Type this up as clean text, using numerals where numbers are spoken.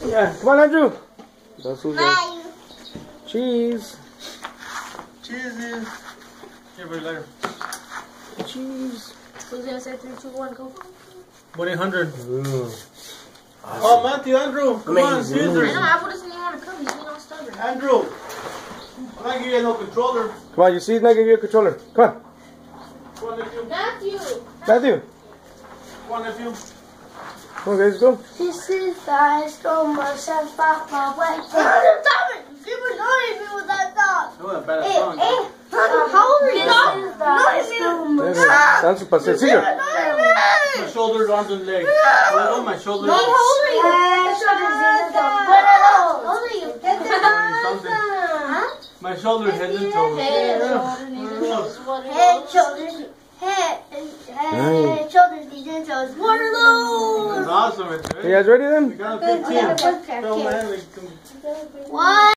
Yeah, come on, Andrew. That's who's there. Cheese. Cheese. Here, buddy, later. Cheese. Who's gonna say 3, 2, 1, go? 1-800. Awesome. Oh, Matthew, Andrew, come on, Amazing. scissors. I know, Apple doesn't even want to come. He's being all stubborn. Andrew, I'm not giving you no controller. Come on, you see, not give you a controller. Come on, Come on, nephew. Matthew! Matthew. Come on, nephew. Come on, guys, go. This is the high school myself off my way. Stop it! People annoying me with that dog. Oh, a bad song. How old are you? Dance un paseo. Sigue. My shoulders, arms, and legs. Oh, my shoulders. How old are you? My shoulders, head, and toes. Head, shoulders, knees, and toes. One of those. That's awesome. Right there. You guys ready then? We got a 15. Throw my hand, like, One.